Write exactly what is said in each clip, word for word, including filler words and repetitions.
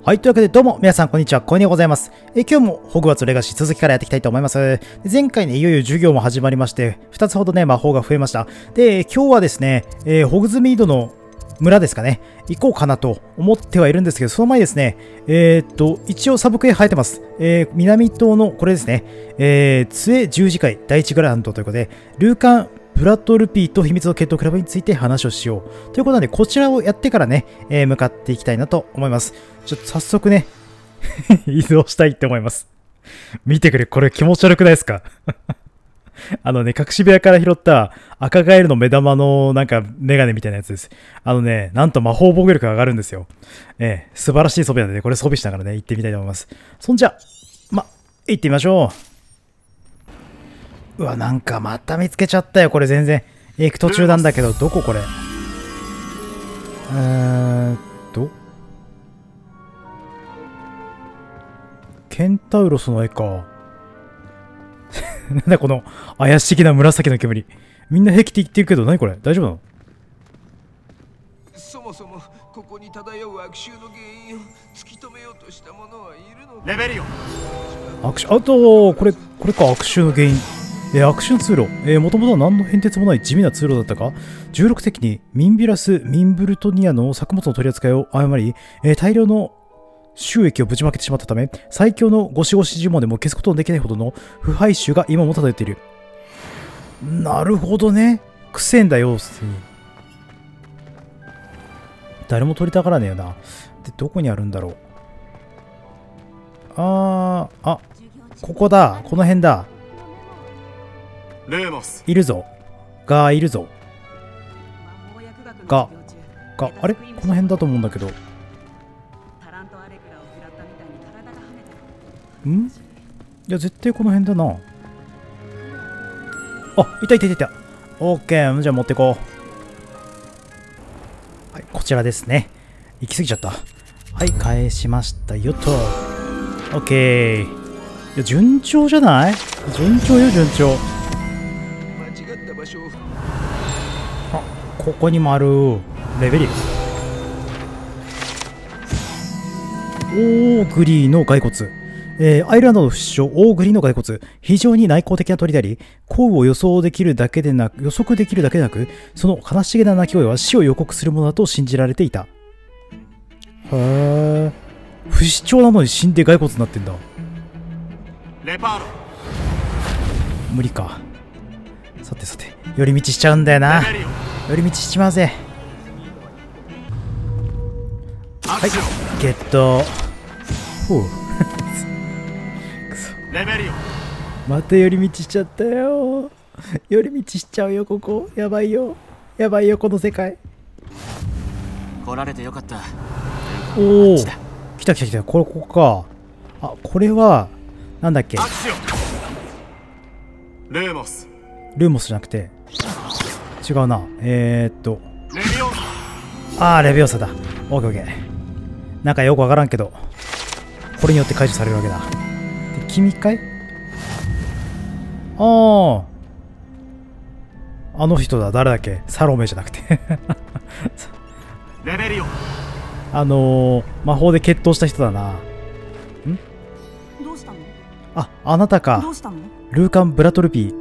はい、というわけでどうも皆さんこんにちは、こんにちはございます。え今日もホグワーツレガシー続きからやっていきたいと思います。で前回ね、いよいよ授業も始まりまして、ふたつほどね、魔法が増えました。で、今日はですね、えー、ホグズミードの村ですかね、行こうかなと思ってはいるんですけど、その前にですね、えー、っと、一応サブクエ生えてます。えー、南島のこれですね、えー、杖十字会第一グラントということで、ルーカン、ブラッドルピーと秘密の決闘クラブについて話をしよう。ということなので、こちらをやってからね、えー、向かっていきたいなと思います。ちょっと早速ね、移動したいって思います。見てくれ、これ気持ち悪くないですか？あのね、隠し部屋から拾った赤ガエルの目玉のなんかメガネみたいなやつです。あのね、なんと魔法防御力が上がるんですよ。ええ、素晴らしい装備なんでね、これ装備しながらね、行ってみたいと思います。そんじゃ、ま、行ってみましょう。うわ、なんかまた見つけちゃったよ。これ全然。行く途中なんだけど、どここれ。えーっと。ケンタウロスの絵か。なんだこの怪しげな紫の煙。みんな平気って言ってるけど、何これ大丈夫なの？ そもそもここに漂う悪臭の原因を突き止めようとした者はいるの？ レベリオ悪臭、あと、これ、これか、悪臭の原因。えー、悪臭の通路。えー、もともとは何の変哲もない地味な通路だったか？じゅうろく世紀にミンビラス・ミンブルトニアの作物の取り扱いを誤り、えー、大量の収益をぶちまけてしまったため、最強のゴシゴシ呪文でも消すことのできないほどの腐敗臭が今も漂っている。なるほどね。くせんだよ。誰も取りたがらねえよな。で、どこにあるんだろう。あー、あ、ここだ。この辺だ。 ルーモスいるぞ。が、いるぞ。が、が、あれこの辺だと思うんだけど。ん？いや、絶対この辺だな。あ、いたいたいたいた。オッケー。じゃあ持ってこう。はい、こちらですね。行き過ぎちゃった。はい、返しましたよと。オッケー。いや、順調じゃない？順調よ、順調。 間違った場所。 あ、ここにもある。レベリオーグリーの骸骨。えー、アイルランドの不死鳥、オーグリーの骸骨。非常に内向的な鳥であり、降雨を予想できるだけでなく、予測できるだけでなく、その悲しげな鳴き声は死を予告するものだと信じられていた。へー。不死鳥なのに死んで骸骨になってんだ。 レパーロ無理か。さてさて、寄り道しちゃうんだよな。寄り道しちまうぜ。はい、ゲット。ほう。 レベリオまた寄り道しちゃったよ。寄り道しちゃうよ、ここ。やばいよ。やばいよ、この世界。 来られてよかった。 おお。来た来た来た。これ、ここか。あ、これは、なんだっけ。 アクションルーモスルーモスじゃなくて。違うな。えー、っと。 レビオあー、レビオサだ。オッケーオッケー。なんかよくわからんけど、これによって解除されるわけだ。君かい？ああ。あの人だ。誰だっけ？サロメじゃなくて。 レベリオあのー、魔法で決闘した人だな。ん？ どうしたの？ あ、あなたか。 どうしたの？ ルーカン・ブラトルピー。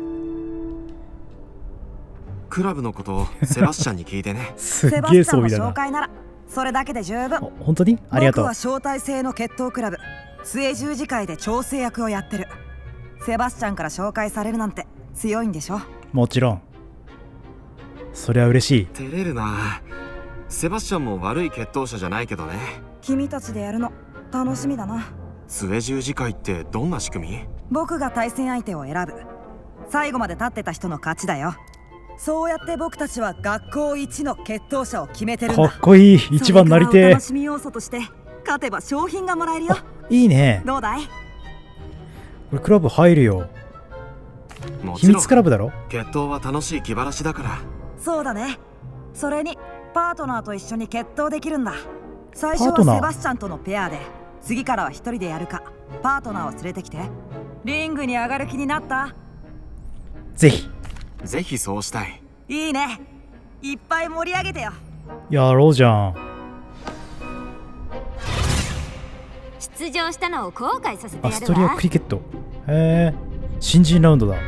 クラブのことをセバスチャンに聞いてね。 すっげえ装備だな。 紹介ならそれだけで十分。 本当に？ありがとう。 僕は招待制の決闘クラブ杖十字会で調整役をやってる。セバスチャンから紹介されるなんて強いんでしょ？ もちろん。そりゃ嬉しい。 照れるな。セバスチャンも悪い決闘者じゃないけどね。 君たちでやるの楽しみだな。 杖十字会ってどんな仕組み？ 僕が対戦相手を選ぶ。最後まで立ってた人の勝ちだよ。そうやって僕たちは学校一の決闘者を決めてるんだ。 かっこいい。一番なりてえ。 楽しみ要素として勝てば商品がもらえるよ。 いいね。 どうだい？ これクラブ入るよ。秘密クラブだろ？ 決闘は楽しい気晴らしだから。 そうだね。それにパートナーと一緒に決闘できるんだ。最初はセバスチャンとのペアで、次からは一人でやるかパートナーを連れてきて。リングに上がる気になった？ ぜひ。 ぜひそうしたい。 いいね。いっぱい盛り上げてよ。 やろうじゃん。 出場したのを後悔させてアやるわ。 ストリアクリケット。へえ、新人ラウンドだ。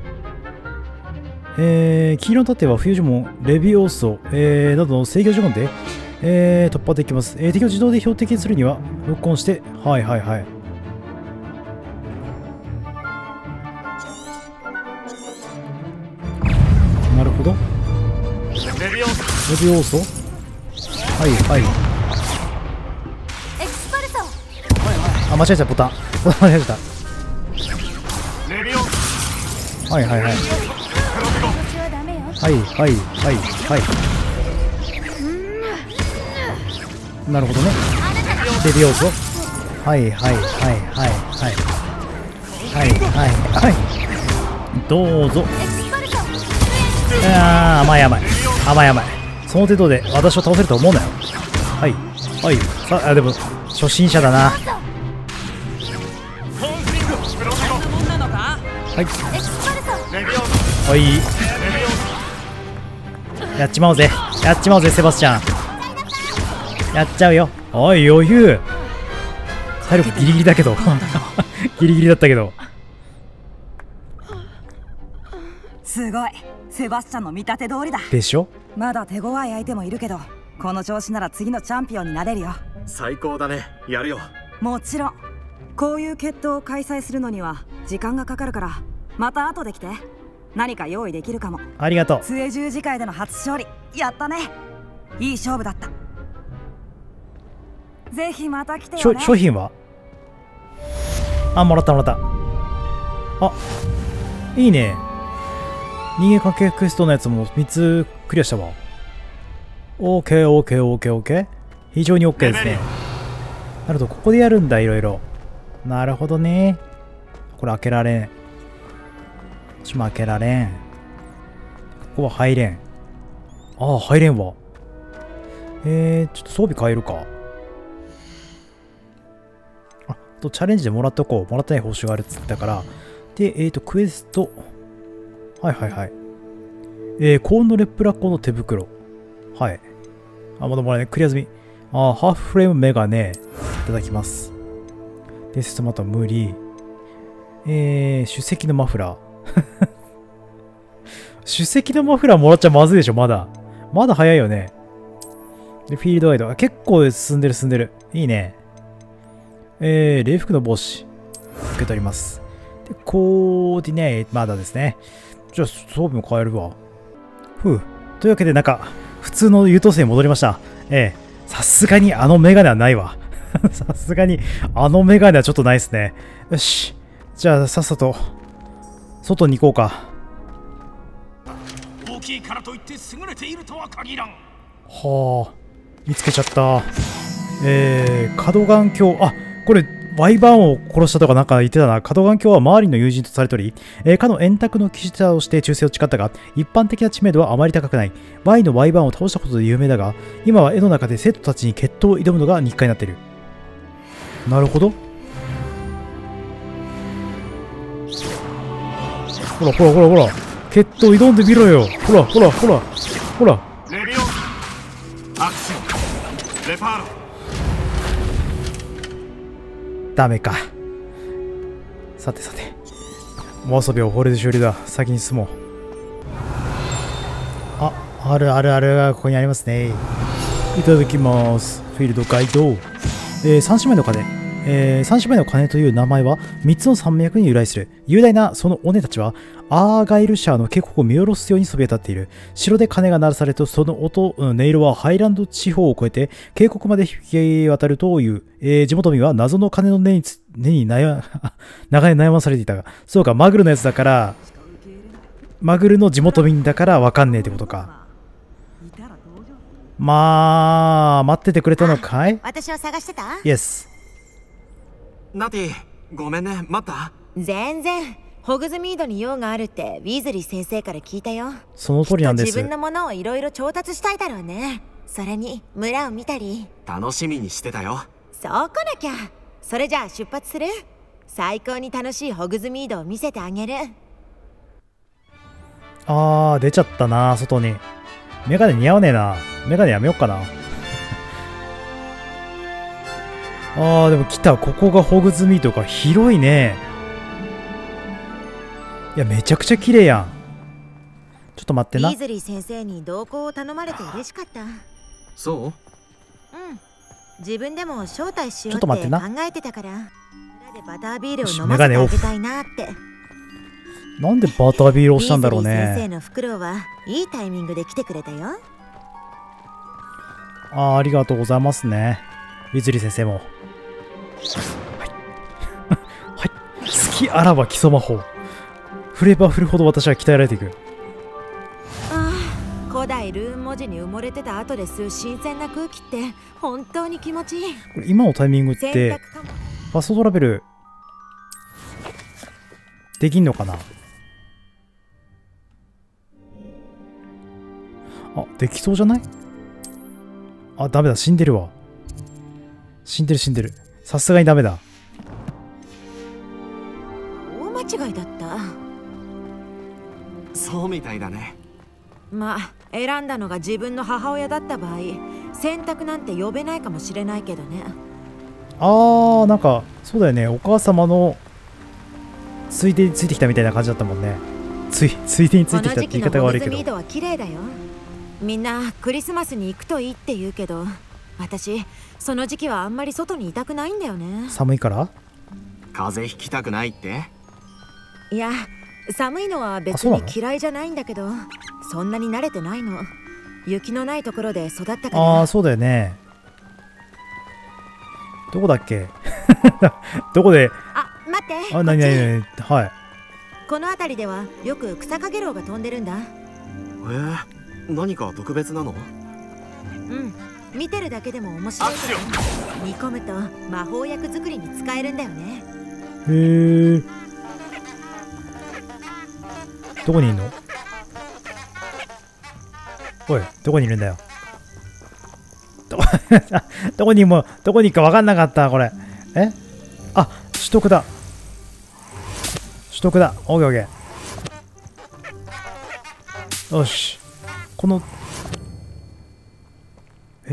えー、黄色の盾は冬呪文、レビオーソ、えー、などの制御呪文で、えー、突破できます。えー、敵を自動で標的にするには、ロックオンして、はいはいはい。なるほど。 レビオーソ。 レビオーソ。はいはい。 エクスパルソ。 あ、間違えちゃった、ボタン。ボタン間違えちゃっレビオーソ。 た。はいはいはい。はいはいはいはい。なるほどね。レビオーソ。はいはいはいはいはい。はいはいはい。どうぞ。あー、甘い甘い。甘い甘い。その程度で私を倒せると思うなよ。はいはい。さあ、でも初心者だな。はいはい。やっちまおうぜ。やっちまおうぜ、セバスチャン。やっちゃうよ。おい、余裕。体力ギリギリだけど。ギリギリだったけど。 すごい。セバスチャンの見立て通りだ。 でしょ。 まだ手強い相手もいるけど、この調子なら次のチャンピオンになれるよ。 最高だね。やるよ。 もちろん。こういう決闘を開催するのには時間がかかるから、また後で来て。何か用意できるかも。 ありがとう。 末十字会での初勝利、やったね。いい勝負だった。ぜひまた来てよね。 商品はあ、もらったもらった。あ、いいね。人間関係クエストのやつもみっつクリアしたわ。オーケーオーケーオーケーオーケー。非常に OK ですね。なるほど、ここでやるんだ、いろいろ。なるほどね。これ開けられん。こっちも開けられん。ここは入れん。ああ、入れんわ。えー、ちょっと装備変えるか。あとチャレンジでもらっておこう。もらってない報酬があるっつったから。で、えーと、クエスト。はいはいはい。えー、高温のレップラコの手袋。はい。あ、まだもらえない。クリア済み。あ、ハーフフレームメガネ。いただきます。で、ストマト無理。えー、首席のマフラー。首席のマフラーもらっちゃまずいでしょ、まだ。まだ早いよね。で、フィールドガイド。結構進んでる進んでる。いいね。えー、礼服の帽子。受け取ります。で、コーディネート。まだですね。じゃあ、装備も変えるわ。ふう。というわけで、なんか、普通の優等生に戻りました。ええ。さすがにあのメガネはないわ。さすがにあのメガネはちょっとないですね。よし。じゃあ、さっさと、外に行こうか。 大きいからといって優れているとは限らん。 はあ。見つけちゃった。えー、カドガン鏡。あ、これ、ワイバーンを殺したとかなんか言ってたな。カドガン鏡は周りの友人とされており、えー、かの円卓の騎士として忠誠を誓ったが、一般的な知名度はあまり高くない。Y のワイバーンを倒したことで有名だが、今は絵の中で生徒たちに決闘を挑むのが日課になっている。なるほど。ほらほらほらほら。決闘挑んでみろよ。ほらほらほら。ほら。 レビオンアクションレパーロ。 ダメか。さてさて。もう遊びはこれで終了だ。先に進もう。あ、あるあるあるがここにありますね。いただきます。フィールドガイド。えー、三姉妹の鐘。えー、三姉妹の鐘という名前はみっつの山脈に由来する。雄大なその尾根たちはアーガイルシャーの渓谷を見下ろすようにそびえ立っている。城で鐘が鳴らされるとその音、うん、音色はハイランド地方を越えて渓谷まで響き渡るという。えー、地元民は謎の鐘の音につ音に悩長年悩まされていたが、そうか、マグルのやつだから、マグルの地元民だからわかんねえってことか。まあ、待っててくれたのかい？ 私を探してた？ イエス。 ナティ、ごめんね、待った？ 全然。ホグズミードに用があるってウィーズリー先生から聞いたよ。 その通りなんです。 自分のものをいろいろ調達したいだろうね。それに村を見たり。 楽しみにしてたよ。 そうこなきゃ。それじゃあ出発する？最高に楽しいホグズミードを見せてあげる。 あー、出ちゃったな、外に。メガネ似合わねえな。メガネやめよっかな。 ああ、でも来た。ここがホグズミードか。広いね。いや、めちゃくちゃ綺麗やん。ちょっと待ってな。 ビーズリー先生に同行を頼まれて嬉しかった。 そう？ うん。自分でも招待しようってちょっと待ってな考えてたから。裏でバタービールを飲ませてあげたいなって。 なんでバタービールをしたんだろうビーズリー先生ね。 のフクロウはいいタイミングで来てくれたよ。 ああ、ありがとうございますね。ビーズリー先生も。はい。はい。好きあらば基礎魔法。振れば振るほど私は鍛えられていく。 ああ、古代ルーン文字に埋もれてた後で吸う新鮮な空気って本当に気持ちいい。 これ今のタイミングっ洗て濯かも。 ファストトラベルできんのかな。あ、できそうじゃない？あ、ダメだ、死んでるわ。死んでる死んでる。さすがにダメだ。 大間違いだった。 そうみたいだね。 まあ選んだのが自分の母親だった場合、選択なんて呼べないかもしれないけどね。 あー、なんかそうだよね。お母様のついでについてきたみたいな感じだったもんね。ついついでについてきたって言い方が悪いけど。 この時期のホグズミードは綺麗だよ。みんなクリスマスに行くといいって言うけど、私その時期はあんまり外にいたくないんだよね。 寒いから？ 風邪ひきたくないって？ いや、寒いのは別に嫌いじゃないんだけど、そんなに慣れてないの。雪のないところで育ったから。 ああ、そうだよね。どこだっけ？どこで？ あ、待って。 あ、なになにこっなに？はい。 ちこの辺りではよく草かげろうが飛んでるんだ。 えー、何か特別なの？ うん、見てるだけでも面白いけど、煮込むと魔法薬作りに使えるんだよね。 へえ。どこにいんの？おい、どこにいるんだよ。どどこにもどこに行くか分かんなかった。これえあ、取得だ取得だ。オッケーオッケー。よし、このえ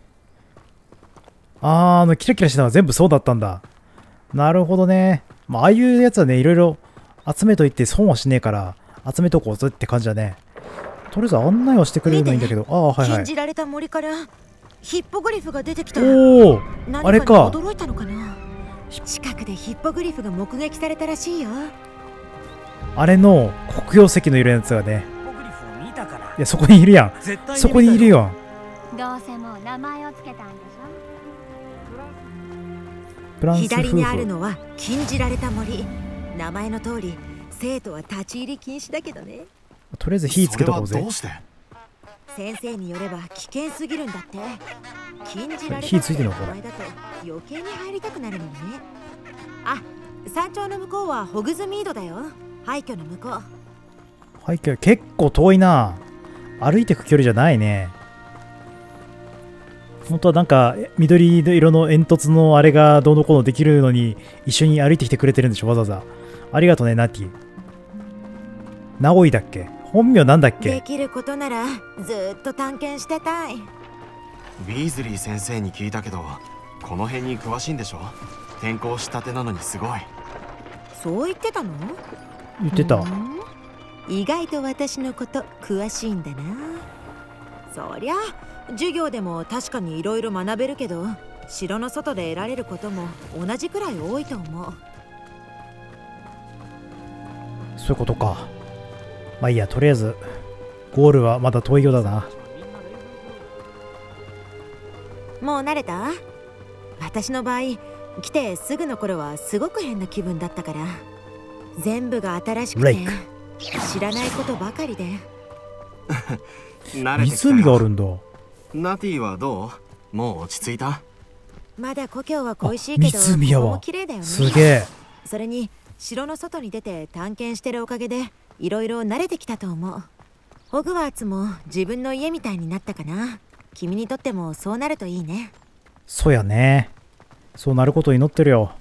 あー、あのキラキラしたのは全部そうだったんだ。なるほどね。まあ、ああいうやつはね、いろいろ集めといて損はしねえから集めとこうぜって感じだね。とりあえず案内をしてくれるのはいいんだけど。ああ、はいはい。 禁じられた森からヒッポグリフが出てきた。 おお、 何あれか。 驚いたのかな。近くでヒッポグリフが目撃されたらしいよ。 あれの黒曜石の色のやつがね。 ヒッポグリフを見たから。 いや、そこにいるやん。そこにいるよ。 どうせもう名前をつけたんでしフランス夫婦。 左にあるのは禁じられた森。名前の通り生徒は立ち入り禁止だけどね。 とりあえず火つけとこうぜ。 それはどうして？ 先生によれば危険すぎるんだって。禁じられた火ついてんのこれ名前だと余計に入りたくなるのにね。あ、山頂の向こうはホグズミードだよ。廃墟の向こう。 はい、結構遠いな。歩いてく距離じゃないね。本当はなんか緑色の煙突のあれがどうのこうのできるのに一緒に歩いてきてくれてるんでしょ、わざわざ。ありがとうね、ナティ。ナオイだっけ？本名なんだっけ？ できることならずーっと探検してたい。 ビーズリー先生に聞いたけど、この辺に詳しいんでしょ？転校したてなのにすごい。 そう言ってたの？ 言ってた。 意外と私のこと詳しいんだな。そりゃ授業でも確かにいろいろ学べるけど、城の外で得られることも同じくらい多いと思う。 そういうことか。まあいいや、とりあえずゴールはまだ遠いようだな。 もう慣れた？私の場合来てすぐの頃はすごく変な気分だったから、全部が新しくて知らないことばかりで。 慣れてきたよ。 湖があるんだ。 ナティはどう？もう落ち着いた？ まだ故郷は恋しいけど、 湖やわ。 ここも綺麗だよね。 すげえ。 それに城の外に出て探検してるおかげでいろいろ慣れてきたと思う。ホグワーツも自分の家みたいになったかな。君にとってもそうなるといいね。 そうやね。そうなることを祈ってるよ。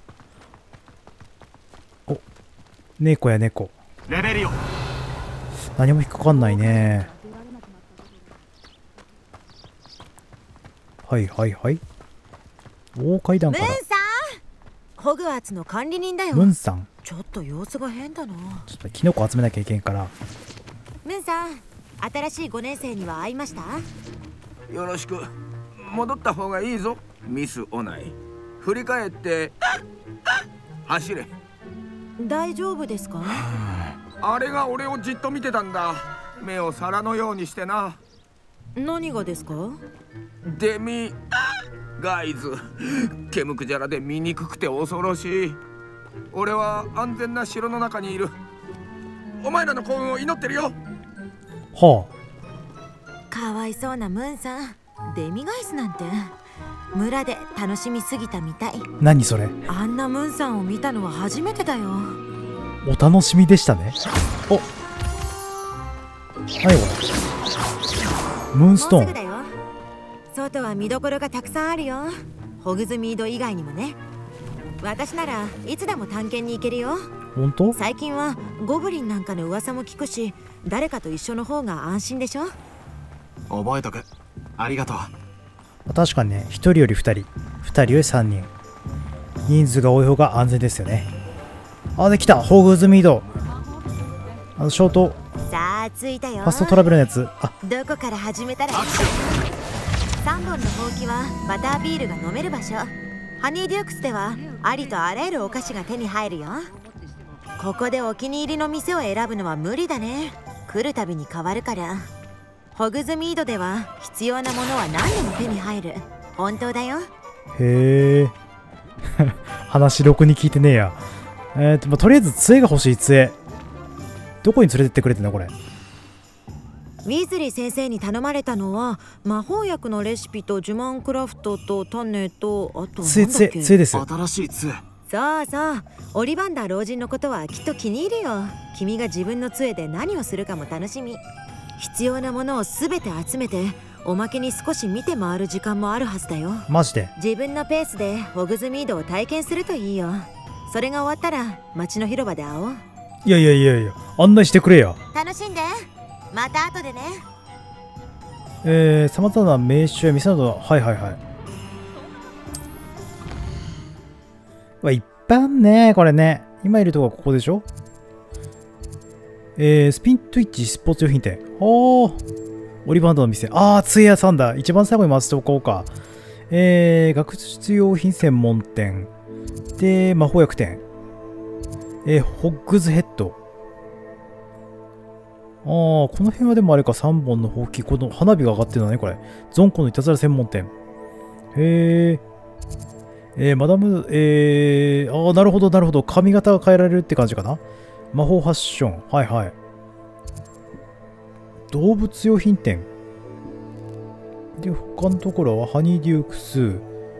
お、猫や猫。 レベルよ。 何も引っかかんないね。はいはいはい。 大階段から。 ムンさん、ホグワーツの管理人だよ。 ムンさん、 ちょっと様子が変だな。 ちょっとキノコ集めなきゃいけんから。 ムンさん、新しいごねん生には会いました？ よろしく。戻った方がいいぞミスオナイ。振り返って走れ。 大丈夫ですか？ あれが俺をじっと見てたんだ。目を皿のようにしてな。 何がですか？ デミガイズ。毛むくじゃらで醜くて恐ろしい。俺は安全な城の中にいる。お前らの幸運を祈ってるよ。 はあ、かわいそうなムンさん。デミガイズなんて村で楽しみすぎたみたい。 何それ？ あんなムンさんを見たのは初めてだよ。 お楽しみでしたね。お、何これ？ムーンストーン。 もうすぐだよ。外は見どころがたくさんあるよ。ホグズミード以外にもね。私ならいつでも探検に行けるよ。 本当？ 最近はゴブリンなんかの噂も聞くし、誰かと一緒の方が安心でしょ。 覚えとく。ありがとう。 確かにね、ひとりよりふたり、ふたりよりさんにん。人数が多い方が安全ですよね。あ、できた、ホグズミード。あのショート、 さあ着いたよ。 ファストトラベルのやつ。あ、 どこから始めたらいい？さんぼんのほうきはバタービールが飲める場所。ハニーデュークスではありとあらゆるお菓子が手に入るよ。ここでお気に入りの店を選ぶのは無理だね。来るたびに変わるから。ホグズミードでは必要なものは何でも手に入る。本当だよ。 へえ。話ろくに聞いてねえや。えーと、まあ、とりあえず杖が欲しい。杖どこに連れてってくれてんのこれ？ ウィーズリー先生に頼まれたのは魔法薬のレシピと呪文クラフトと種と、あと杖杖杖です。 新しい杖。 そうそう、オリバンダー老人のことはきっと気に入るよ。君が自分の杖で何をするかも楽しみ。必要なものをすべて集めて、おまけに少し見て回る時間もあるはずだよ。 マジで？ 自分のペースでホグズミードを体験するといいよ。それが終わったら街の広場で会おう。 いやいやいやいや、案内してくれや。 楽しんで。また後でね。 えー、さまざまな名所や店など、はいはいはい。わ、いっぱいあんね、これね。今いるとこはここでしょ。えー、スピントイッチスポーツ用品店。おー、オリバンドの店。あー、杖屋さんだ。一番最後に回しておこうか。えー、学術用品専門店。で、魔法薬店。えー、ホッグズヘッド。ああ、この辺はでもあれか、さんぼんのほうき。この花火が上がってるのね、これ。ゾンコのいたずら専門店。へえ。えー、マダム、えー、ああ、なるほど、なるほど。髪型が変えられるって感じかな。魔法ファッション。はいはい。動物用品店。で、他のところはハニーデュークス。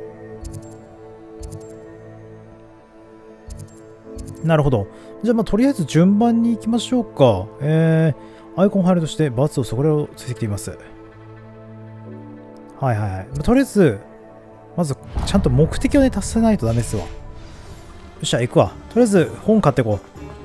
なるほど。じゃあ、まあ、とりあえず順番に行きましょうか。えー、アイコンファイルとしてバツをそこらを追跡しています。はいはいはい。まあ、とりあえず、まず、ちゃんと目的をね、達せないとダメですわ。よっしゃ、行くわ。とりあえず、本買ってこ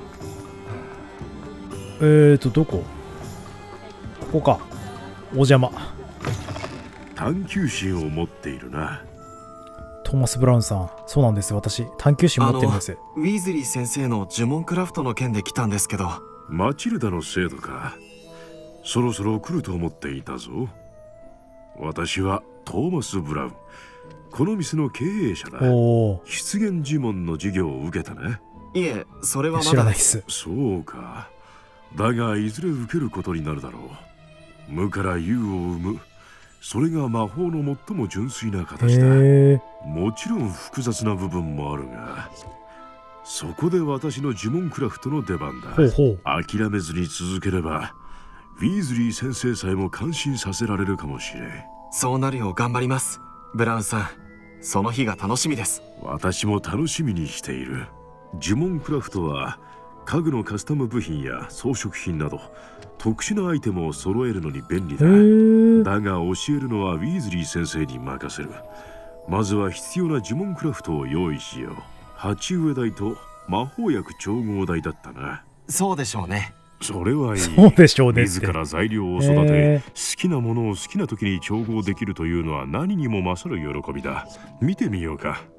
う。えーと、どこ？ここか。お邪魔。 探求心を持っているな。 トーマス・ブラウンさん。そうなんです。私、探求心持ってるんです。 ウィーズリー先生の呪文クラフトの件で来たんですけど。 マチルダの制度か。そろそろ来ると思っていたぞ。私はトーマス・ブラウン。この店の経営者だ。 おー。 出現呪文の授業を受けたね。 いえ、それはまだ。 知らないっす。 そうか。だが、いずれ受けることになるだろう。無から有を生む。それが魔法の最も純粋な形だ。もちろん複雑な部分もあるが、そこで私の呪文クラフトの出番だ。 ほうほう。 諦めずに続ければ、ウィーズリー先生さえも感心させられるかもしれん。 そうなるよう頑張ります。ブラウンさん、その日が楽しみです。 私も楽しみにしている。呪文クラフトは家具のカスタム部品や装飾品など特殊なアイテムを揃えるのに便利だ。だが教えるのはウィーズリー先生に任せる。まずは必要な呪文クラフトを用意しよう。鉢植え台と魔法薬調合台だったな。 そうでしょうね。 それはいい。 そうでしょうねって。 自ら材料を育て、 えー好きなものを好きな時に調合できるというのは何にも勝る喜びだ。見てみようか。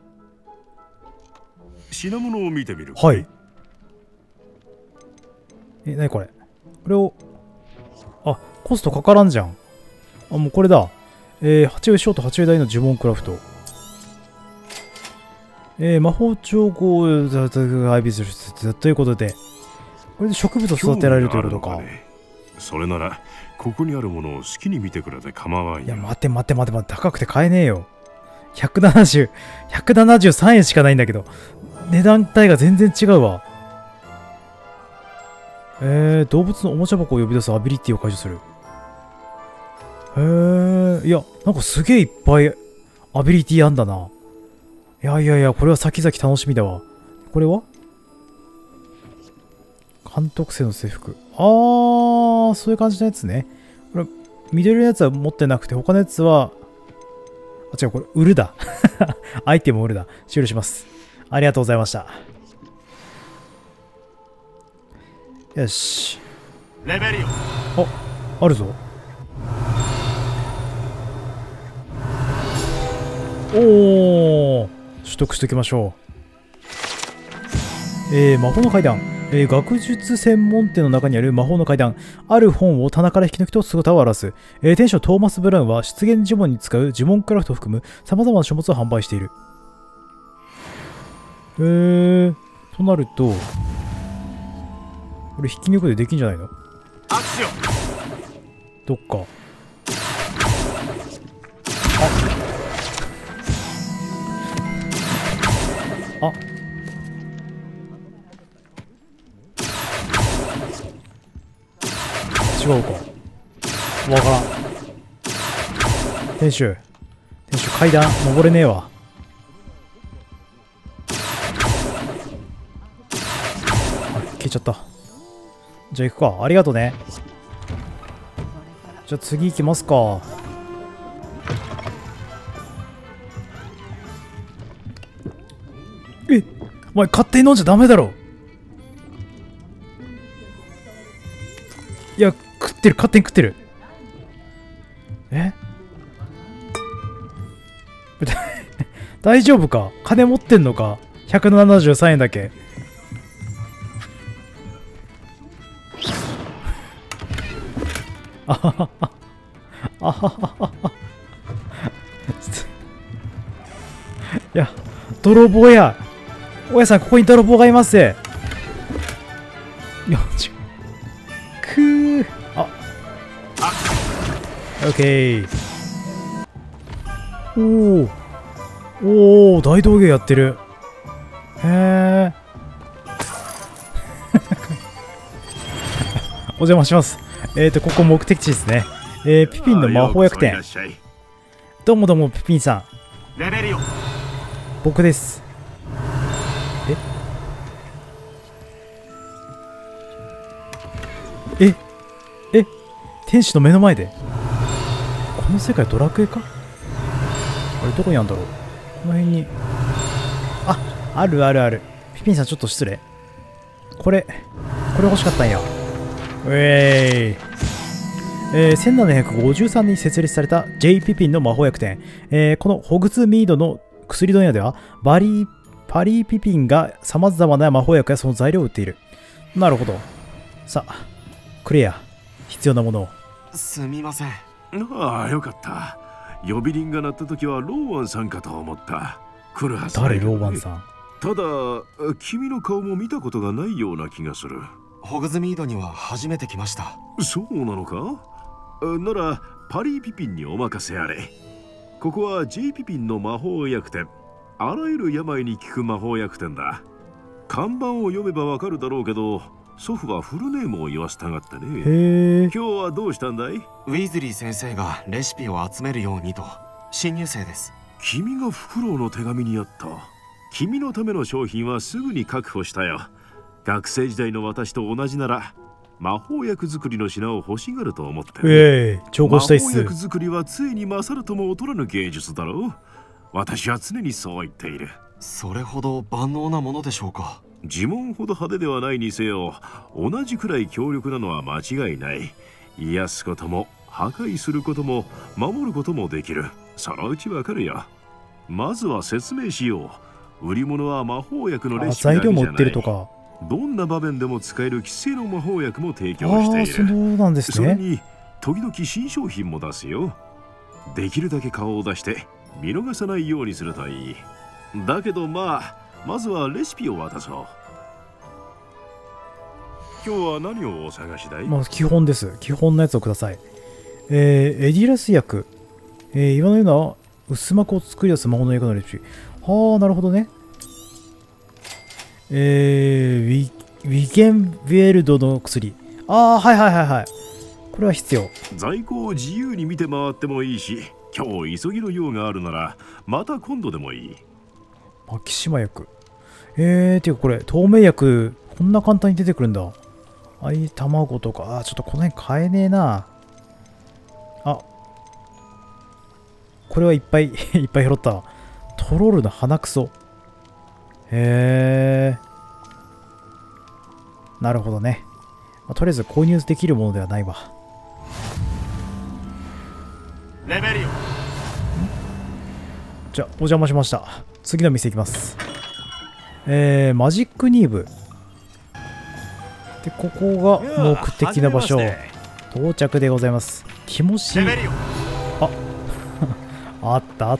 品物を見てみる。 はい。え、なにこれ。これを、あ、コストかからんじゃん。あ、もうこれだ。えー、はち上ショートはち上大の呪文クラフト。えー、魔法調合アイビスということで、これで植物を育てられるということか。 ね、それなら、ここにあるものを好きに見てくれて構わんよ。 いや、待って待って待って待って、高くて買えねえよ。ひゃくななじゅう、ひゃくななじゅうさんえんしかないんだけど、値段帯が全然違うわ。えー、動物のおもちゃ箱を呼び出すアビリティを解除する。へー、いや、なんかすげえいっぱいアビリティあんだな。いやいやいや、これは先々楽しみだわ。これは監督生の制服。あー、そういう感じのやつね。これ、緑のやつは持ってなくて、他のやつは、あ、違う、これ、売るだ。アイテムを売るだ。終了します。ありがとうございました。よし。 レベリオ。あ、あるぞ。おー、取得しておきましょう。えー、魔法の階段。えー、学術専門店の中にある魔法の階段。ある本を棚から引き抜くと姿を表す。えー、店主トーマス・ブラウンは出現呪文に使う呪文クラフトを含む様々な書物を販売している。えー、となると、これ引き抜くでできんじゃないの？どっか。あ。あ。違うか。わからん。店主。店主階段登れねえわ。消えちゃった。じゃあ行くか。ありがとうね。じゃあ次行きますか。え、お前勝手に飲んじゃダメだろ。いや、食ってる、勝手に食ってる。え大丈夫か？金持ってんのか？ ひゃくななじゅうさんえんだけ。あははは。あははは。いや、泥棒や。おやさん、ここに泥棒がいます。よんじゅう。くー。あ。オッケー。おー。おー、大道芸やってる。へー。お邪魔します。えーと、ここ目的地ですね。えー、ピピンの魔法薬店。どうもどうも、ピピンさん。 レベリオ。 僕です。えええ天使の目の前でこの世界ドラクエか？あれどこにあるんだろう？この辺に。あ、あるあるある。ピピンさんちょっと失礼。これ、これ欲しかったんや。うえーい。えー、せんななひゃくごじゅうさんねんに設立された J ピピンの魔法薬店。えー、このホグズミードの薬問屋ではバリー、パリーピピンが様々な魔法薬やその材料を売っている。なるほど。さあ、くれや。必要なものを。 すみません。 ああ、よかった。呼び鈴が鳴った時はローワンさんかと思った。来るはず。 誰ローワンさん？ ただ、君の顔も見たことがないような気がする。 ホグズミードには初めて来ました。 そうなのか？なら、パリーピピンにお任せあれ。ここは J ピピンの魔法薬店。あらゆる病に効く魔法薬店だ。看板を読めばわかるだろうけど、祖父はフルネームを言わせたがってね。 へえ。 今日はどうしたんだい？ ウィーズリー先生がレシピを集めるようにと。新入生です。 君がフクロウの手紙にあった。君のための商品はすぐに確保したよ。学生時代の私と同じなら魔法薬作りの品を欲しがると思ってる。 ええ、調合したいっす。 魔法薬作りは杖に勝るとも劣らぬ芸術だろう。私は常にそう言っている。 それほど万能なものでしょうか？ 呪文ほど派手ではないにせよ、同じくらい強力なのは間違いない。癒すことも破壊することも守ることもできる。そのうちわかるよ。まずは説明しよう。売り物は魔法薬のレシピだけじゃない。材料も売ってるとか。どんな場面でも使える既成の魔法薬も提供している。 ああ、そうなんですね。 それに時々新商品も出すよ。できるだけ顔を出して見逃さないようにするといい。だけどまあ、まずはレシピを渡そう。今日は何をお探しだい？ まあ、基本です。基本のやつをください。えー、エディラス薬。えー、岩のような薄膜を作り出す魔法の薬のレシピ。はあ、なるほどね。えー、ウィ、ウィゲンビエルドの薬。ああ、はいはいはいはい。これは必要。 在庫を自由に見て回ってもいいし、今日急ぎの用があるなら、また今度でもいい。 マキシマ薬。えー、ていうかこれ、透明薬、こんな簡単に出てくるんだ。あい、卵とか、あ、ちょっとこの辺買えねえな。あ、これはいっぱいいっぱい拾った。トロールの鼻くそ。へえ。なるほどね。まあ、とりあえず購入できるものではないわ。 レベリオ。 じゃあ、お邪魔しました。次の店行きます。えー、マジックニーブ。で、ここが目的な場所。到着でございます。ティモシー。ああったあった。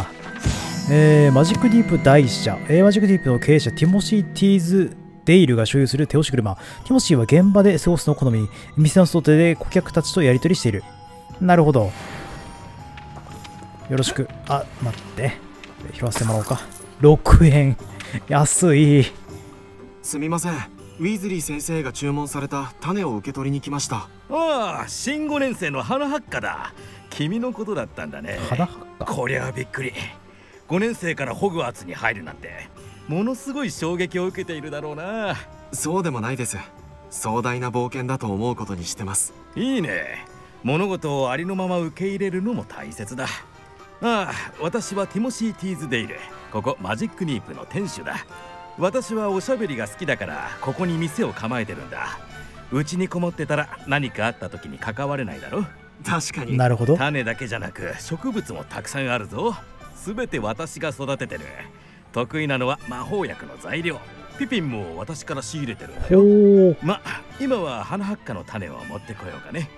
えー、マジックディープ第一社。えー、マジックディープの経営者、ティモシー・ティーズ・デイルが所有する手押し車。ティモシーは現場で過ごすのを好み、店の外で顧客たちとやり取りしている。なるほど。よろしく。あ、待って。拾わせてもらおうか。ろくえん。安い。 すみません。ウィーズリー先生が注文された種を受け取りに来ました。 ああ、新ごねん生の花発火だ。君のことだったんだね。 花発火。 こりゃびっくり。ごねん生からホグワーツに入るなんて、ものすごい衝撃を受けているだろうな。 そうでもないです。壮大な冒険だと思うことにしてます。 いいね。物事をありのまま受け入れるのも大切だ。ああ、私はティモシー・ティーズ・デイル。ここマジックニープの店主だ。私はおしゃべりが好きだからここに店を構えてるんだ。うちにこもってたら何かあった時に関われないだろ。 確かに。 なるほど。 種だけじゃなく植物もたくさんあるぞ。すべて私が育ててる。得意なのは魔法薬の材料。ピピンも私から仕入れてるんだよ。ま、今は花発火の種を持ってこようかね。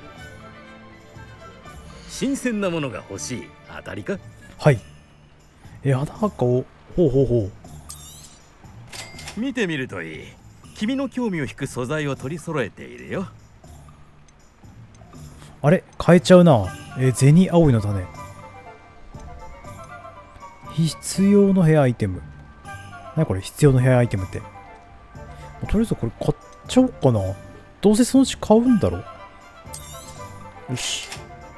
新鮮なものが欲しい。当たりか？ はい。え、花発火をほうほうほう。 見てみるといい。君の興味を引く素材を取り揃えているよ。 あれ変えちゃうな。え、銭青いの種。必要のヘアアイテム。何これ必要のヘアアイテムって。とりあえずこれ買っちゃおうかな。どうせそのうち買うんだろ。よし。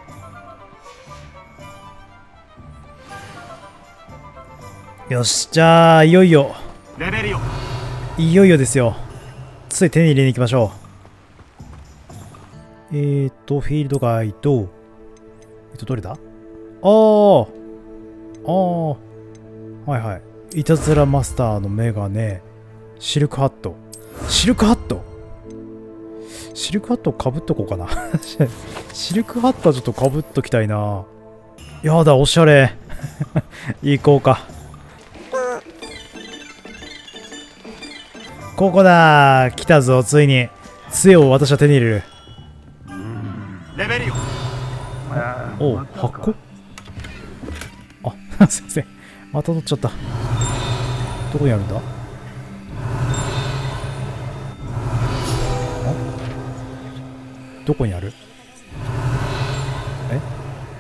よし、じゃあいよいよ。 レベリオ。 いよいよですよ。つい手に入れに行きましょう。えーと、フィールドガイド。えっと、どれだ？あー。あー。はいはい。いたずらマスターのメガネ。シルクハット。シルクハットシルクハットかぶっとこうかな。シルクハットはちょっとかぶっときたいな。やだ、おしゃれ。行こうか。ここだ。来たぞ、ついに。杖を私は手に入れる。 レベリオ。 おう、箱？あ、すいません。また取っちゃった。どこにあるんだ？あ？どこにある？え？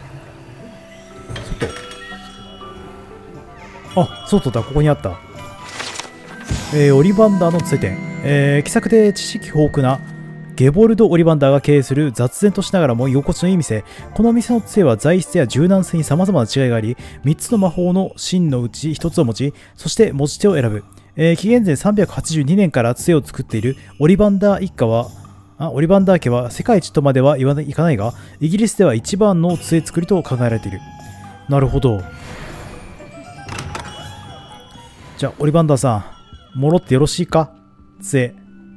外？あ、外だ。ここにあった。えー、オリバンダーの杖店。えー、気さくで知識豊富なゲボルド・オリバンダーが経営する雑然としながらも居心地のいい店。この店の杖は材質や柔軟性に様々な違いがあり、みっつの魔法の芯のうちひとつを持ち、そして持ち手を選ぶ。えー、紀元前さんびゃくはちじゅうにねんから杖を作っているオリバンダー一家は、あオリバンダー家は世界一とまでは言わないかないが、イギリスでは一番の杖作りと考えられている。なるほど。じゃあ、オリバンダーさん、 もろってよろしいか杖。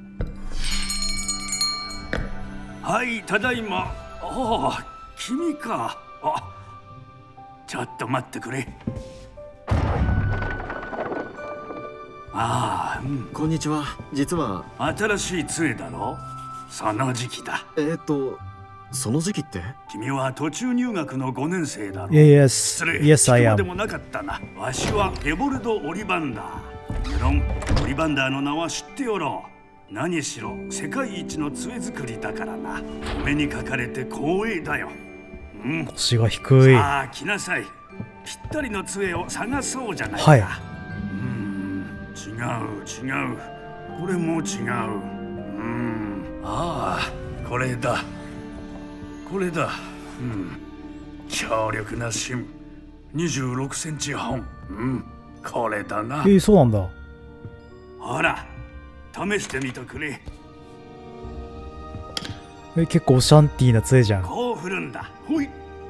はい、ただいま。ああ、君か。あ、ちょっと待ってくれ。ああ、うん、 こんにちは。実は新しい杖だろ。その時期だ。 えっとその時期って？ 君は途中入学のごねん生だろ。 Yes, 失礼。 yes, I am. でもなかったな。わしはゲボルド・オリバンダー。無論オリバンダーの名は知っておろう。何しろ世界一の杖作りだからな。お目にかかれて光栄だよ。うん。 腰が低い。 さあ来なさい。ぴったりの杖を探そうじゃないか。 はい。 うん、違う違う。これも違う。うん。ああ、これだ。これだ。うん。強力な芯。にじゅうろくセンチ本。うん。これだな。 えー、そうなんだ。 ほら。試してみてくれ。 え、結構オシャンティーな杖じゃん。 こう振るんだ。ほい。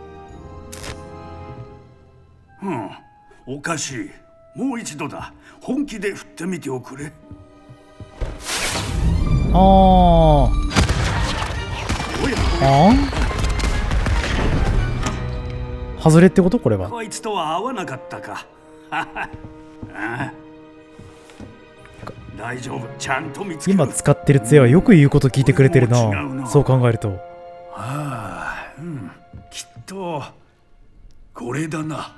うん、おかしい。もう一度だ。本気で振ってみておくれ。 あー。あー？外れってことこれは。 こいつとは合わなかったか。ああ、大丈夫。ちゃんと見つける。 今使ってる杖はよく言うこと聞いてくれてるな。なそう考えると。 ああ、うん。きっとこれだな。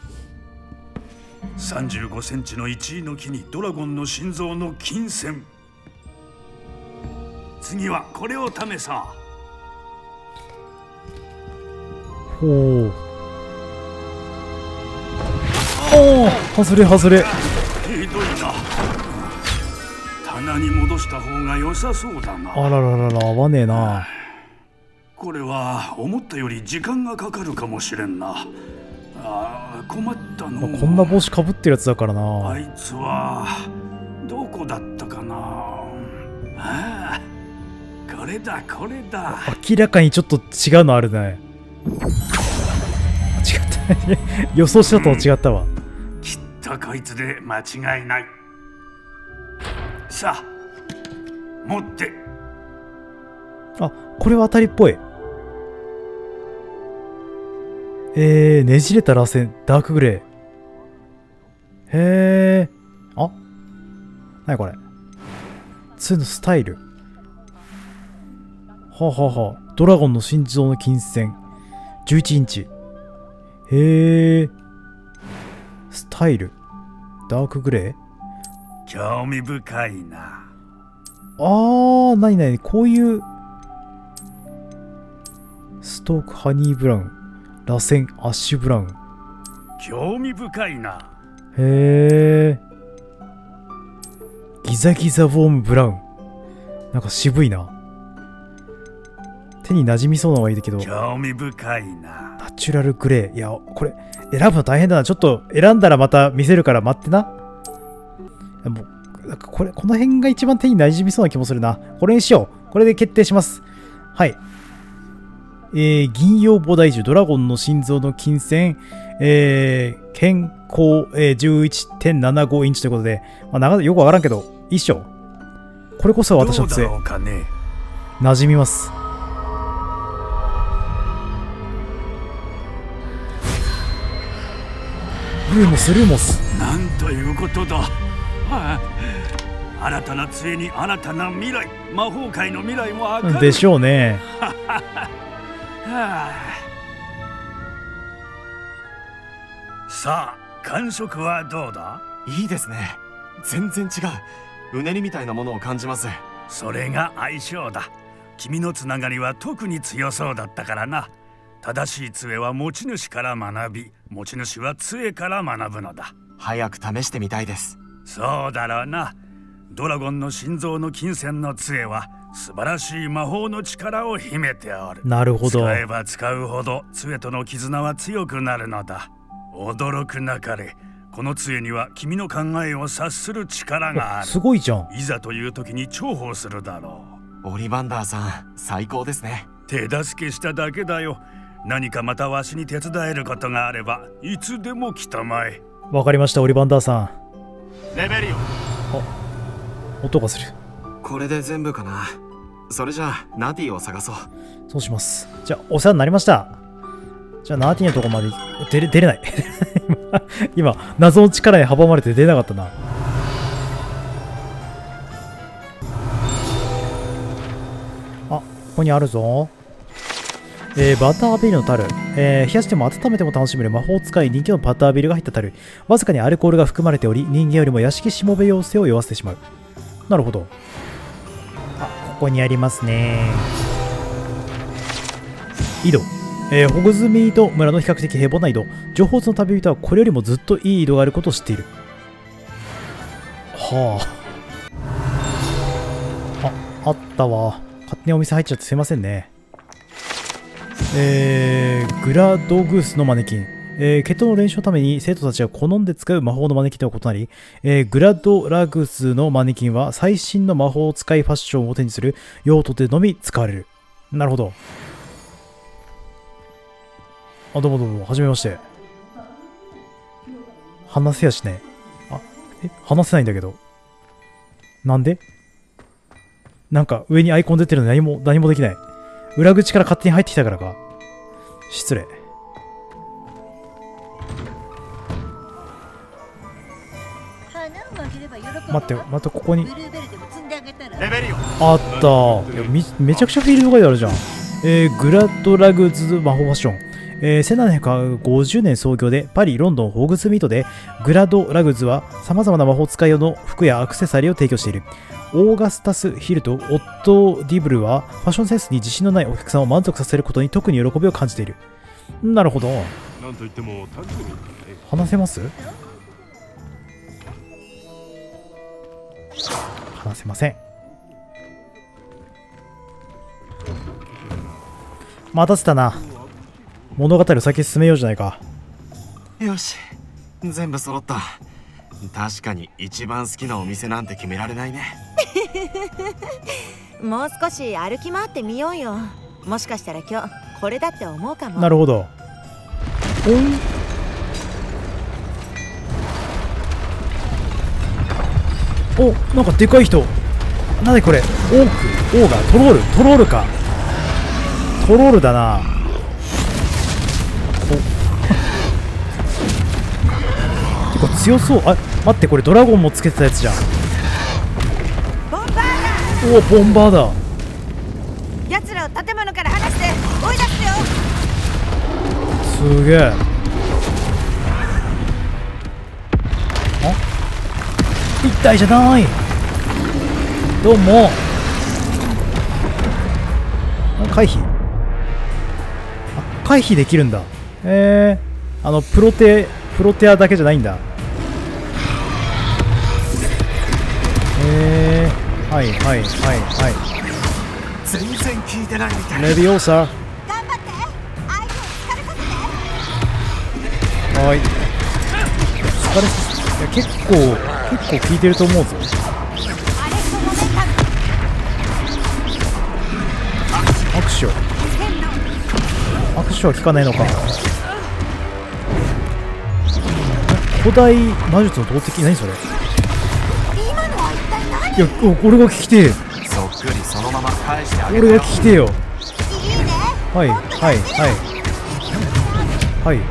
さんじゅうごセンチの一位の木にドラゴンの心臓の金線。次はこれを試そう。 ほう。おお、外れ外れ。 ひどいな。棚に戻した方が良さそうだな。 あらららら、合わねえな。 これは思ったより時間がかかるかもしれんな。ああ、困ったの。 こんな帽子かぶってるやつだからな。 あいつはどこだったかな。ああ、これだこれだ。 明らかにちょっと違うのあるね。違った予想したと違ったわ、うん、 きっとこいつで間違いない。さあ持って。 あ、これは当たりっぽい。えー、ねじれた螺旋ダークグレー。へえ。あ、なにこれ。つのスタイル。はあ、はあはあ、ドラゴンの心臓の金線じゅういちインチ。へえ。スタイルダークグレー。 興味深いな。 あー、なになに、こういうストークハニーブラウン、螺旋アッシュブラウン。 興味深いな。 へえ。ギザギザウォームブラウン。なんか渋いな。手に馴染みそうなのはいいけど。 興味深いな。 ナチュラルグレー。いや、これ選ぶの大変だな。ちょっと選んだらまた見せるから待ってな。もうなんかこれ、この辺が一番手に馴染みそうな気もするな。これにしよう。これで決定します。はい。えー、銀葉菩提樹、ドラゴンの心臓の金線、えー、健康、えー、じゅういってんななごインチということで、まあ、長よくわからんけど、いいっしょ。これこそ私の杖。 どうだろうかね。 馴染みます。ルーモス、ルーモス。 なんということだ。はあ、新たな杖に新たな未来。魔法界の未来も明るいでしょうね。 はあ、さあ感触はどうだ。 いいですね。全然違う。うねりみたいなものを感じます。 それが相性だ。君のつながりは特に強そうだったからな。正しい杖は持ち主から学び、持ち主は杖から学ぶのだ。 早く試してみたいです。 そうだろうな。ドラゴンの心臓の金線の杖は素晴らしい魔法の力を秘めておる。 なるほど。 使えば使うほど杖との絆は強くなるのだ。驚くなかれ。この杖には君の考えを察する力がある。 すごいじゃん。 いざという時に重宝するだろう。オリバンダーさん、最高ですね。 手助けしただけだよ。何かまたわしに手伝えることがあればいつでも来たまえ。 わかりました、オリバンダーさん。 レベリオ。 あ、 音がする。 これで全部かな。それじゃあナティを探そう。 そうします。じゃあお世話になりました。じゃあナティのとこまで出れ出れない今謎の力に阻まれて出なかったな。あ、ここにあるぞ。えー、バタービールの樽、えー、冷やしても温めても楽しめる魔法使い人気のバタービールが入った樽。わずかにアルコールが含まれており、人間よりも屋敷しもべ妖精を酔わせてしまう。なるほど。あ、ここにありますね。井戸、えー、ホグズミード村の比較的平凡な井戸。情報通の旅人はこれよりもずっといい井戸があることを知っている。はあ。あ、あったわ。勝手にお店入っちゃってすいませんね。えー、グラドグースのマネキン。えー、決闘の練習のために生徒たちが好んで使う魔法のマネキンとは異なり、えー、グラドラグスのマネキンは最新の魔法使いファッションを手にする用途でのみ使われる。なるほど。あ、どうもどうも、はじめまして。話せやしね。あ、え、話せないんだけど。なんで？なんか上にアイコン出てるのに何も、何もできない。裏口から勝手に入ってきたからか。失礼。待って、またここに。あった。いや、みめちゃくちゃフィールドガイドあるじゃん。えー、グラドラグズ魔法ファッション。えー、せんななひゃくごじゅうねん創業でパリ、ロンドン、ホーグズミートでグラドラグズは様々な魔法使い用の服やアクセサリーを提供している。オーガスタス・ヒルとオット・ディブルはファッションセンスに自信のないお客さんを満足させることに特に喜びを感じている。なるほど。 なんといっても誕生日。 話せます？話せません。待たせたな。物語を先進めようじゃないか。 よし、全部揃った。確かに一番好きなお店なんて決められないね。 もう少し歩き回ってみようよ。もしかしたら今日これだって思うかも。 なるほど。おお、なんかでかい人。なんでこれ？オーク、オーガ、トロール、トロールか。トロールだな。結構強そう。あ、待って、これドラゴンもつけてたやつじゃん。おお、ボンバーだ。 奴らを建物から離して追い出すよ。 すげえ。あ、一体じゃない。どうも。回避。あ、回避できるんだ。えー、あのプロテプロテアだけじゃないんだ。えー、はいはいはいはい。 全然聞いてないみたい。 レビオーサー。 頑張って。相手を疲れさせて。 はい。疲れさせて。いや、結構結構効いてると思うぞ。アクション。アクションは効かないのか。古代魔術の投擲、何それ。 今のは一体何？ いや、俺が聞きてえ。 そっくりそのまま返してあげるよ。 俺が聞きてえよ。 いいね。 はいはいはいはい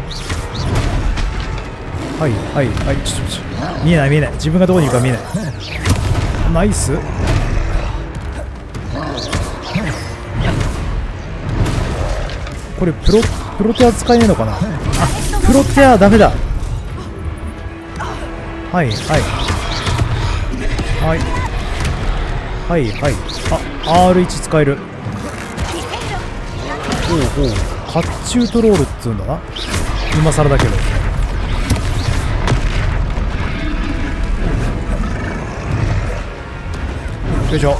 はいはいはい。ちょっとちょっと見えない見えない。自分がどこにいるか見えない。ナイス。これプロプロテア使えねえのかな。あ、プロテアダメだ。はいはいはいはいはい。あ、アールワン 使える。ほうほう。甲冑トロールっつうんだな。今更だけど。よいしょ。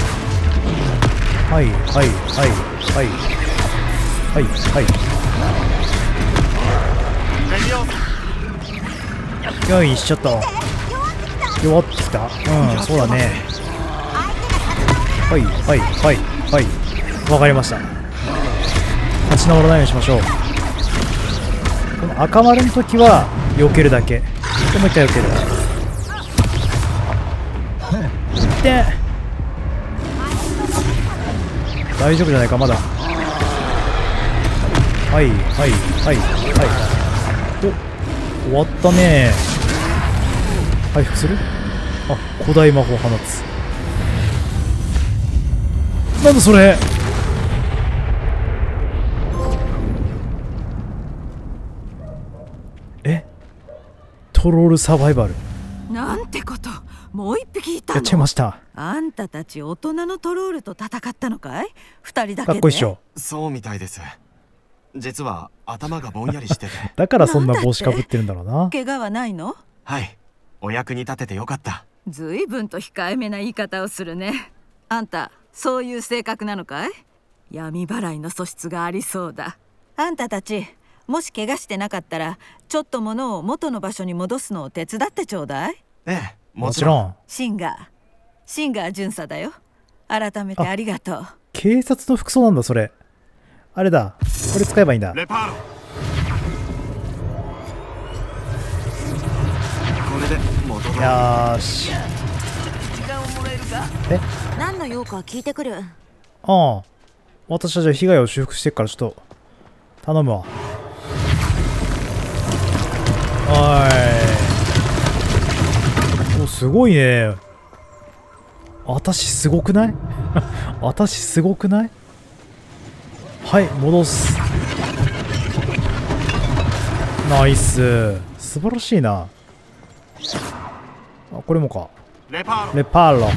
はいはいはいはいはいはい。よいしょっと。弱ってきた。うん、そうだね。はいはいはいはい。わかりました。立ち直らないようにしましょう。この赤丸の時は避けるだけ。もう一回避ける。 ってん。大丈夫じゃないか、まだ。はいはいはいはい。お、終わったね。回復する？あ、古代魔法放つ。なんだそれ。え、トロールサバイバル。 なんてこと。もう一匹いたの。 やっちゃいました。 あんたたち大人のトロールと戦ったのかい？二人だけで。 かっこいいっしょ。 そうみたいです。実は頭がぼんやりしててだからそんな帽子かぶってるんだろうな。 怪我はないの？ はい、お役に立ててよかった。 ずいぶんと控えめな言い方をするね。あんたそういう性格なのかい？闇払いの素質がありそうだ。あんたたちもし怪我してなかったらちょっと物を元の場所に戻すのを手伝ってちょうだい。 ええ、 もちろん。 シンガーシンガー巡査だよ。改めてありがとう。 警察の服装なんだそれ。あれだ、これ使えばいいんだ。 レパーロ、これで元よーし。え、 何の用か聞いてくる。 ああ、私はじゃあ被害を修復してっからちょっと頼むわ。おい、お、すごいね。私すごくない私すごくない？はい、戻す。ナイス、素晴らしいな。あ、これもか。 レパーロ、 レパーロ。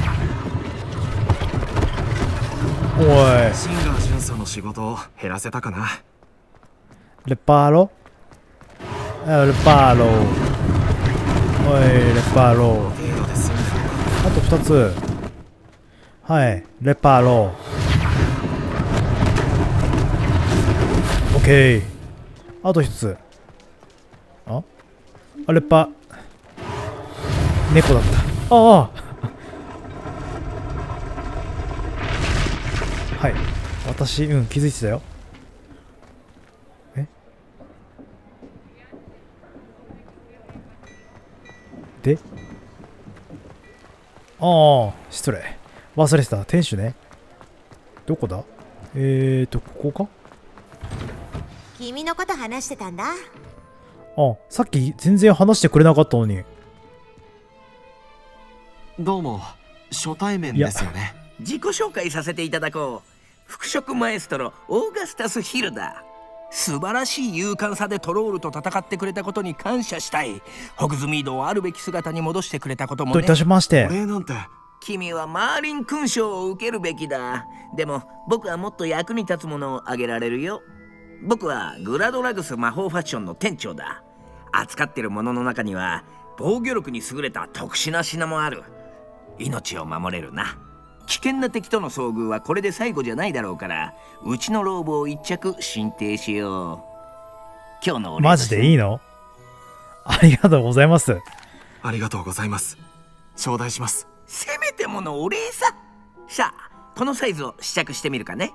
おい、 シンガー巡査の仕事を減らせたかな。 レパーロ、あ、レパーロ。おい、レパーロ。あとふたつ。はい、レパーロ。オッケー。あとひとつ。あ、あ、レパ猫だった。ああはい、私、うん、気づいてたよ。えで、ああ、失礼。忘れてた。店主ね。どこだ？えーと、ここか？ 君のこと話してたんだ。 あ、さっき全然話してくれなかったのに。 どうも、初対面ですよね。 自己紹介させていただこう。服飾マエストロオーガスタス・ヒルだ。素晴らしい勇敢さでトロールと戦ってくれたことに感謝したい。ホグズミードをあるべき姿に戻してくれたこともね。 どういたしまして。 お礼なんて。 君はマーリン勲章を受けるべきだ。でも僕はもっと役に立つものをあげられるよ。僕はグラドラグス魔法ファッションの店長だ。扱ってるものの中には防御力に優れた特殊な品もある。命を守れるな。危険な敵との遭遇はこれで最後じゃないだろうから、うちのローブを一着進呈しよう。今日のお礼。 マジでいいの？ありがとうございます。 ありがとうございます。頂戴します。 せめてものお礼さ。さあ、このサイズを試着してみるかね。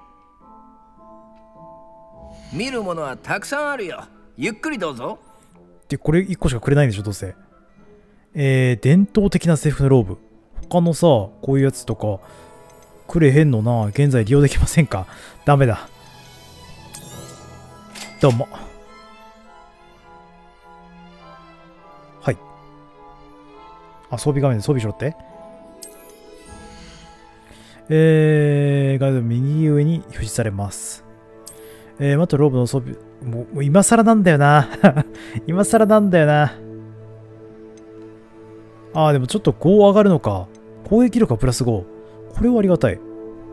見るものはたくさんあるよ。ゆっくりどうぞ。 で、これいっこしかくれないんでしょ、どうせ。えー、伝統的な制服のローブ。他のさ、こういうやつとか、くれへんのな。現在利用できませんか？ダメだ。どうも。はい。あ、装備画面で装備しろって。えー、ガイド右上に表示されます。えー、またローブの装備、もう、もう今更なんだよな。今更なんだよな。ああ、でもちょっとご上がるのか。攻撃力はプラスご。これはありがたい。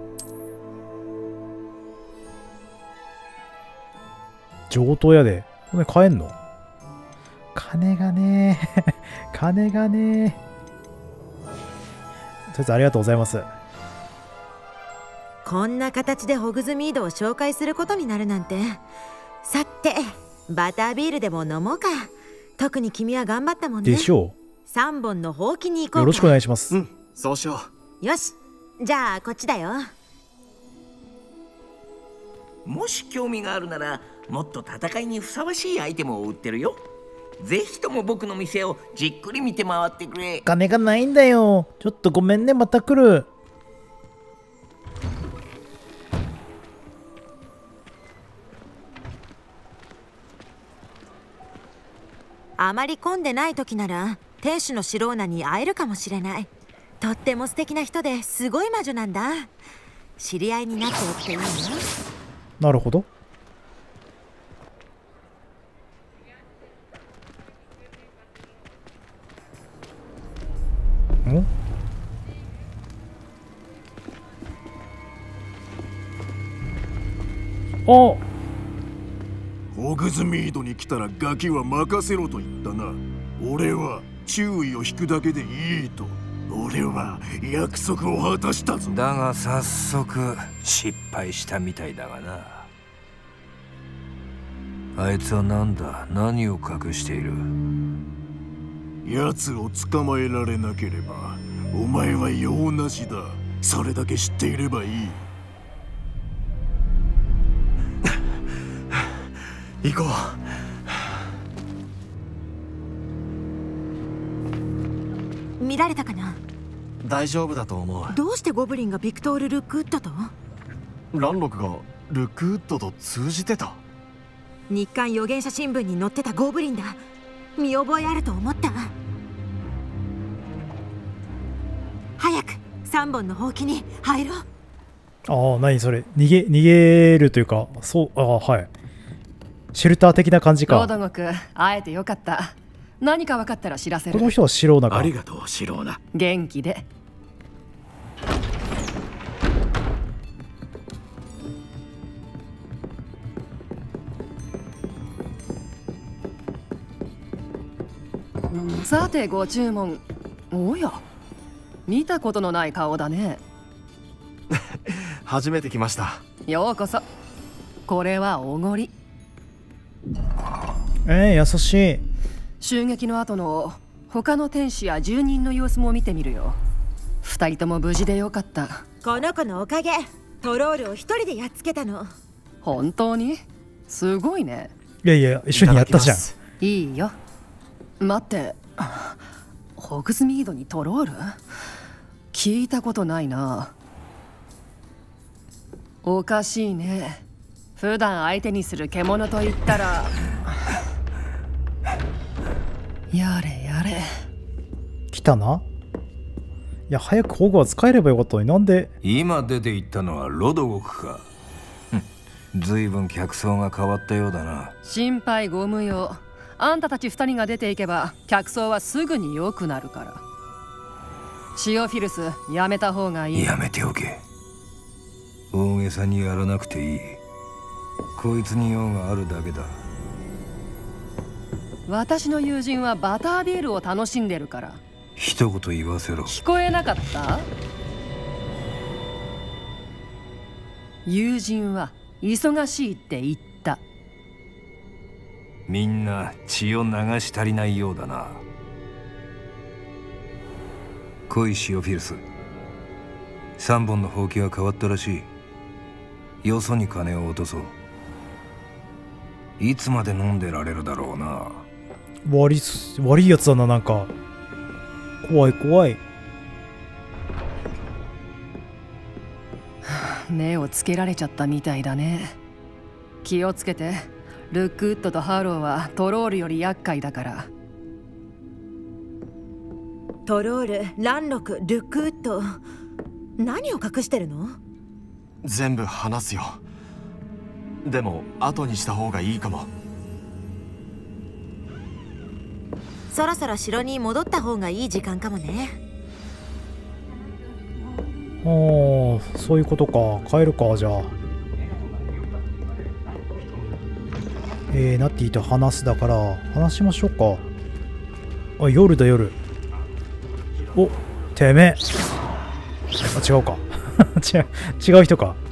上等やで。これ買えんの？金がねえ。金がねえ。とりあえずありがとうございます。 こんな形でホグズミードを紹介することになるなんて。さて、バタービールでも飲もうか。特に君は頑張ったもんね。 でしょう。 さんぼんのほうきに行こうか。 よろしくお願いします。 うん、そうしよう。よし、じゃあこっちだよ。 もし興味があるなら、もっと戦いにふさわしいアイテムを売ってるよ。 ぜひとも僕の店をじっくり見て回ってくれ。 金がないんだよ。ちょっとごめんね、また来る。 あまり混んでない時なら店主のシローナに会えるかもしれない。とっても素敵な人ですごい魔女なんだ。知り合いになっておくといいな。 なるほど。ん？あ、 ホグズミードに来たらガキは任せろと言ったな。俺は注意を引くだけでいいと。俺は約束を果たしたぞ。 だが早速失敗したみたいだがな。あいつは何だ、何を隠している？ 奴を捕まえられなければお前は用なしだ。それだけ知っていればいい。 行こう。見られたかな？ 大丈夫だと思う。 どうしてゴブリンがビクトール・ルックウッドと？ ランロクがルックウッドと通じてた。 日刊預言者新聞に載ってたゴブリンだ。見覚えあると思った。早く三本のほうきに入ろう。 ああ、何それ。逃げ、逃げるというか、そう、ああ、はい。シェルター的な感じか。 ロードゴク、会えてよかった。何か分かったら知らせる。 この人はシローナか。 ありがとう、シローナ。 元気で。さてご注文。おや、見たことのない顔だね。 初めて来ました。 ようこそ。これはおごり。 えー、優しい。 襲撃の後の他の天使や住人の様子も見てみるよ。二人とも無事でよかった。 この子のおかげ。トロールを一人でやっつけたの。 本当にすごいね。 いやいや、一緒にやったじゃん。 いいよ。待って、ホグズミードにトロール？聞いたことないな。おかしいね。普段相手にする獣と言ったらやれやれ。 来たな。いや、早くホグワーツ帰ればよかったのに。なんで。 今出て行ったのはロドゴクか。ずいぶん客層が変わったようだな。 心配ご無用。あんたたち二人が出ていけば客層はすぐに良くなるから。シオフィルス、やめた方がいい。 やめておけ。大げさにやらなくていい。こいつに用があるだけだ。 私の友人はバタービールを楽しんでるから。 一言言わせろ。 聞こえなかった？友人は忙しいって言った。 みんな血を流し足りないようだな。来いシオフィルス。三本のほうきが変わったらしい。よそに金を落とそう。いつまで飲んでられるだろうな。 悪い、悪いやつだな、なんか。怖い怖い。 目をつけられちゃったみたいだね。気をつけて。ルックウッドとハローはトロールより厄介だから。 トロール、ランロク、ルックウッド、何を隠してるの？ 全部話すよ。でも後にした方がいいかも。 そろそろ城に戻った方がいい時間かもね。 ああ、そういうことか。帰るか、じゃあ。えー、ナッティと話すだから話しましょうか。あ、夜だ夜。お、てめえ。あ、違うか。違う、違う人か。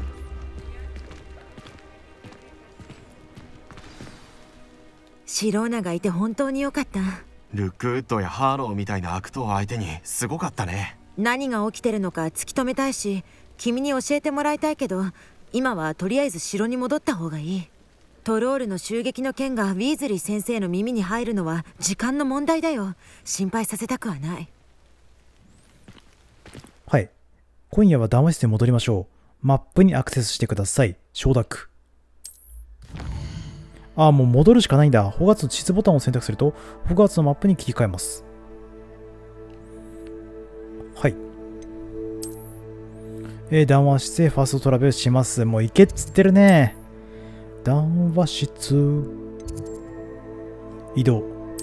シローナがいて本当によかった。 ルックウッドやハーローみたいな悪党相手にすごかったね。 何が起きてるのか突き止めたいし、君に教えてもらいたいけど、今はとりあえず城に戻った方がいい。 トロールの襲撃の件がウィーズリー先生の耳に入るのは時間の問題だよ。心配させたくはない。 はい。今夜は談話室に戻りましょう。マップにアクセスしてください。承諾。ああ、もう戻るしかないんだ。ホガーツの地図ボタンを選択すると、ホガーツのマップに切り替えます。はい。えー、談話室へファーストトラベルします。もう行けっつってるね。談話室。移動。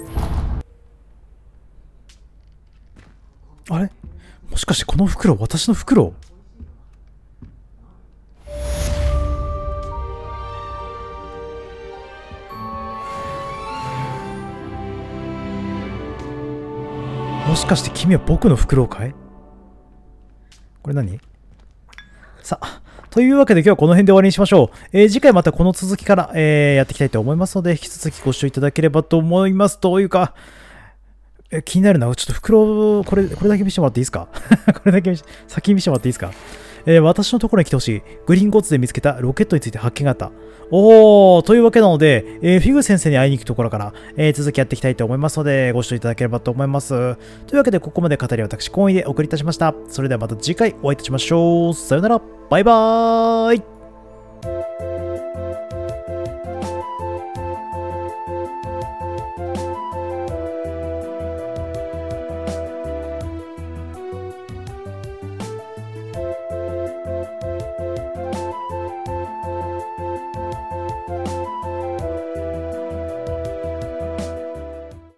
あれ？もしかしてこの袋、私の袋？もしかして君は僕の袋かい？これ何？さあ、というわけで今日はこの辺で終わりにしましょう。えー、次回またこの続きから、えー、やっていきたいと思いますので、引き続きご視聴いただければと思います。というか、えー、気になるな。ちょっと袋、これ、これだけ見せてもらっていいですか？これだけ見せ先に見せてもらっていいですか？えー、私のところに来てほしい。グリーンゴッツで見つけたロケットについて発見があった。おー、というわけなので、えー、フィグ先生に会いに行くところから、えー、続きやっていきたいと思いますので、ご視聴いただければと思います。というわけで、ここまで語り私、コンイでお送りいたしました。それではまた次回お会いいたしましょう。さよなら、バイバーイ。